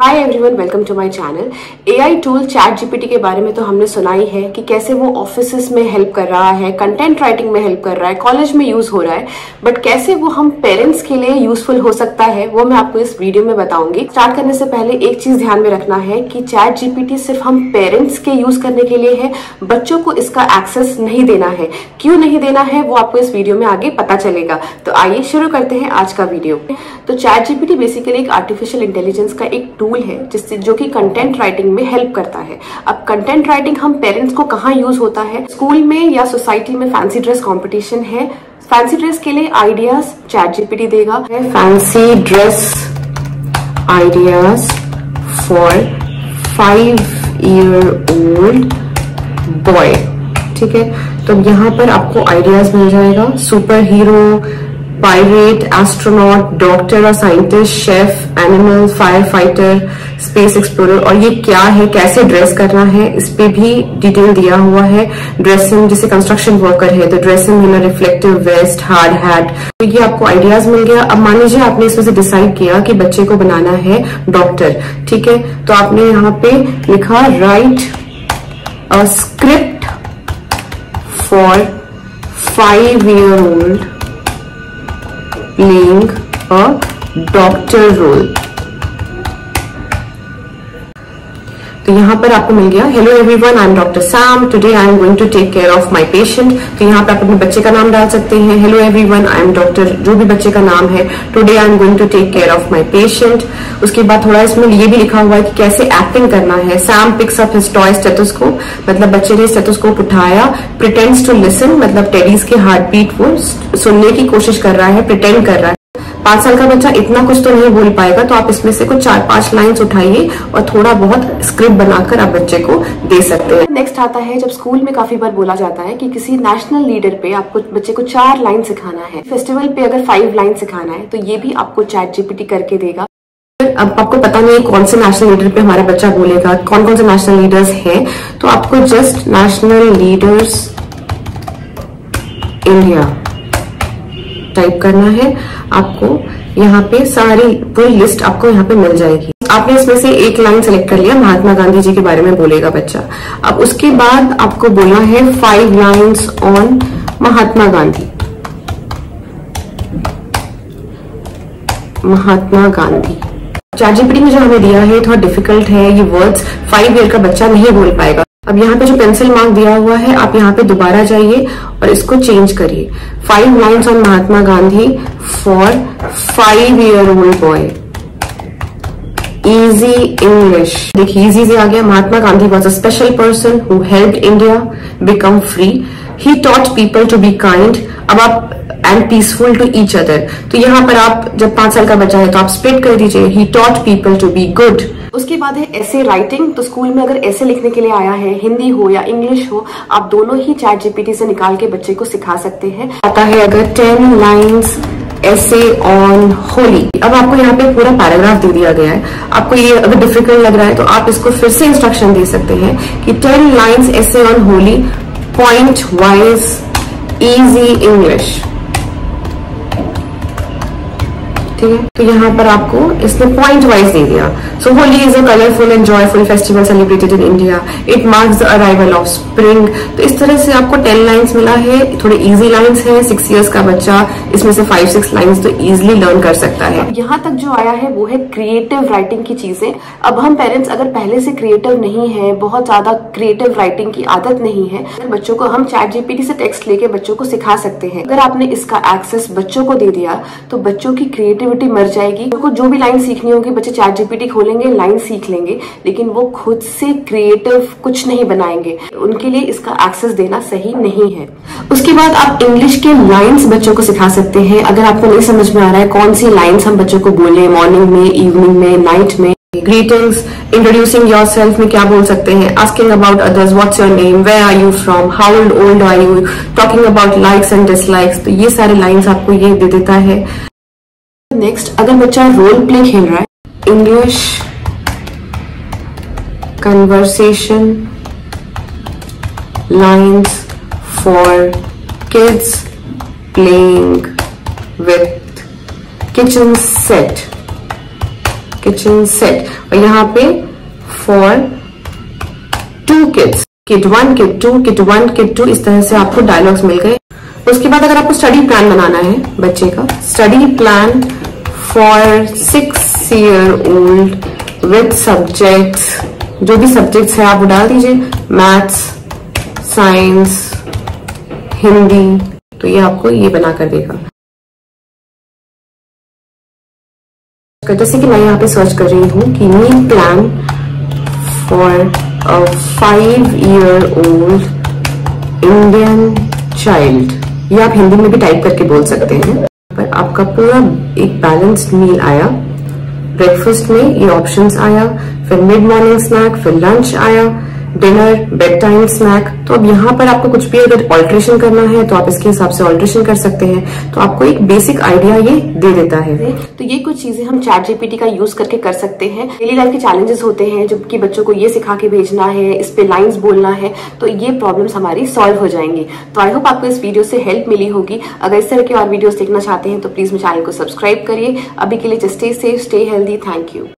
Hi everyone, welcome to my channel. AI tool chat GPT के बारे में तो हमने सुना ही है कि कैसे वो ऑफिसेस में हेल्प कर रहा है, कंटेंट राइटिंग में हेल्प कर रहा है, कॉलेज में यूज हो रहा है, बट कैसे वो हम पेरेंट्स के लिए यूजफुल हो सकता है वो मैं आपको इस वीडियो में बताऊंगी। स्टार्ट करने से पहले एक चीज ध्यान में रखना है कि चैट जीपीटी सिर्फ हम पेरेंट्स के यूज करने के लिए है, बच्चों को इसका एक्सेस नहीं देना है। क्यों नहीं देना है वो आपको इस वीडियो में आगे पता चलेगा। तो आइए शुरू करते हैं आज का वीडियो। तो चैट जीपीटी बेसिकली एक आर्टिफिशियल इंटेलिजेंस का एक टूल है जिससे जो कि कंटेंट राइटिंग में हेल्प करता है। अब कंटेंट राइटिंग हम पेरेंट्स को कहाँ यूज होता है? स्कूल में या सोसाइटी में फैंसी ड्रेस कंपटीशन है, फैंसी ड्रेस के लिए आइडियाज चैट जीपीटी देगा। Fancy dress ideas for 5-year-old boy, ठीक है। तो यहाँ पर आपको आइडियाज मिल जाएगा। Super hero, pirate, astronaut, doctor और scientist, chef, animal, fire fighter, space explorer, और ये क्या है, कैसे ड्रेस करना है, इस पे भी डिटेल दिया हुआ है। ड्रेसिंग, जैसे कंस्ट्रक्शन वर्कर है तो dressing in reflective vest, hard hat, तो ये आपको आइडियाज मिल गया। अब मान लीजिए आपने इसमें से डिसाइड किया कि बच्चे को बनाना है डॉक्टर, ठीक है। तो आपने यहाँ पे लिखा write a script for 5-year-old playing a doctor role। तो यहाँ पर आपको मिल गया, hello everyone, I am doctor Sam, today I am going to take care of my patient. तो यहाँ पर आप अपने बच्चे का नाम डाल सकते हैं। Hello everyone, I am doctor, जो भी बच्चे का नाम है, today I am going to take care of my patient. उसके बाद थोड़ा इसमें ये भी लिखा हुआ है कि कैसे एक्टिंग करना है। Sam picks up his toy stethoscope, मतलब बच्चे ने स्टेथोस्कोप उठाया। प्रिटेंड्स टू लिसन, मतलब टेडीज के हार्ट बीट वो सुनने की कोशिश कर रहा है, प्रिटेंड कर रहा है। 5 साल का बच्चा इतना कुछ तो नहीं बोल पाएगा, तो आप इसमें से कुछ 4-5 लाइन्स उठाइए और थोड़ा बहुत स्क्रिप्ट बनाकर आप बच्चे को दे सकते हैं। नेक्स्ट आता है, जब स्कूल में काफी बार बोला जाता है कि किसी नेशनल लीडर पे आपको बच्चे को 4 लाइन सिखाना है, फेस्टिवल पे अगर 5 लाइन सिखाना है, तो ये भी आपको चैट जीपीटी करके देगा। अब आपको पता नहीं कौन से नेशनल लीडर पे हमारा बच्चा बोलेगा, कौन कौन से नेशनल लीडर्स हैं, तो आपको just national leaders India type करना है। आपको यहाँ पे सारी पूरी लिस्ट आपको यहाँ पे मिल जाएगी। आपने इसमें से एक लाइन सेलेक्ट कर लिया, महात्मा गांधी जी के बारे में बोलेगा बच्चा। अब उसके बाद आपको बोलना है 5 lines on Mahatma Gandhi. Mahatma Gandhi ChatGPT में जो हमें दिया है थोड़ा डिफिकल्ट है, ये वर्ड्स 5 ईयर का बच्चा नहीं बोल पाएगा। अब यहाँ पे जो पेंसिल मार्क दिया हुआ है, आप यहाँ पे दोबारा जाइए और इसको चेंज करिए। 5 lines on Mahatma Gandhi for 5-year-old boy, easy English. देखिए इजी से आ गया। Mahatma Gandhi was a special person who helped India become free. He taught people to be kind, अब आप and peaceful to each other. तो यहाँ पर आप जब 5 साल का बच्चा है तो आप स्प्लिट कर दीजिए, he taught people to be good. उसके बाद है ऐसे राइटिंग। तो स्कूल में अगर ऐसे लिखने के लिए आया है, हिंदी हो या इंग्लिश हो, आप दोनों ही चैट जीपीटी से निकाल के बच्चे को सिखा सकते हैं। आता है अगर 10 लाइन्स ऐसे ऑन होली। अब आपको यहाँ पे पूरा पैराग्राफ दे दिया गया है। आपको ये अगर डिफिकल्ट लग रहा है तो आप इसको फिर से इंस्ट्रक्शन दे सकते हैं कि 10 लाइन्स ऐसे on Holi, point wise, easy English, ठीक है। तो यहाँ पर आपको इसने पॉइंट वाइज दे दिया। So Holi is a colourful and joyful festival celebrated in India, it marks the arrival of spring. तो इस तरह से आपको 10 लाइन्स मिला है। थोड़े इजी लाइन्स है, 6 इयर्स का बच्चा इसमें से 5-6 लाइन्स तो इजिली लर्न कर सकता है। यहाँ तक जो आया है वो है क्रिएटिव राइटिंग की चीजें। अब हम पेरेंट्स अगर पहले से क्रिएटिव नहीं है, बहुत ज्यादा क्रिएटिव राइटिंग की आदत नहीं है, बच्चों को हम चैट जीपीटी से टेक्स्ट लेके बच्चों को सिखा सकते हैं। अगर आपने इसका एक्सेस बच्चों को दे दिया तो बच्चों की क्रिएटिविटी मर जाएगी। उनको जो भी लाइन सीखनी होगी बच्चे चैट जीपीटी खोलेंगे, लाइन सीख लेंगे, लेकिन वो खुद से क्रिएटिव कुछ नहीं बनाएंगे। उनके लिए इसका एक्सेस देना सही नहीं है। उसके बाद आप इंग्लिश के लाइन्स बच्चों को सिखा सकते हैं। अगर आपको नहीं समझ में आ रहा है कौन सी लाइन्स हम बच्चों को बोले, मॉर्निंग में, इवनिंग में, नाइट में, ग्रीटिंग्स, इंट्रोड्यूसिंग योरसेल्फ में क्या बोल सकते हैं, asking about others, what's your name, where are you from, how old are you, talking about likes and dislikes. तो ये सारे लाइन्स आपको ये दे देता है। नेक्स्ट, अगर बच्चा रोल प्ले खेल रहा है, English conversation lines for kids playing with kitchen set kitchen set, और यहाँ पे for 2 kids, kid 1, kid 2, kid 1, kid 2, इस तरह से आपको डायलॉग्स मिल गए। उसके बाद अगर आपको स्टडी प्लान बनाना है बच्चे का, study plan for 6 year old with subjects, जो भी सब्जेक्ट्स है आप वो डाल दीजिए, मैथ्स, साइंस, हिंदी, तो ये आपको ये बना कर देगा। जैसे कि मैं यहाँ पे सर्च कर रही हूँ कि meal plan for a 5 year old Indian child, ये आप हिंदी में भी टाइप करके बोल सकते हैं। पर आपका पूरा एक बैलेंस्ड मील आया। ब्रेकफास्ट में ये ऑप्शंस आया, फिर मिड मॉर्निंग स्नैक, फिर लंच आया, डिनर, बेड टाइम स्नैक। तो अब यहाँ पर आपको कुछ भी अगर ऑल्ट्रेशन करना है तो आप इसके हिसाब से ऑल्ट्रेशन कर सकते हैं। तो आपको एक बेसिक आइडिया ये दे देता है। तो ये कुछ चीजें हम चैट जीपीटी का यूज करके कर सकते हैं। डेली लाइफ के चैलेंजेस होते हैं, जबकि बच्चों को ये सिखा के भेजना है, इस पे लाइंस बोलना है, तो ये प्रॉब्लम्स हमारी सॉल्व हो जाएंगी। तो आई होप आपको इस वीडियो से हेल्प मिली होगी। अगर इस तरह की और वीडियोस देखना चाहते हैं तो प्लीज मेरे चैनल को सब्सक्राइब करिए। अभी के लिए just stay safe, stay healthy. Thank you.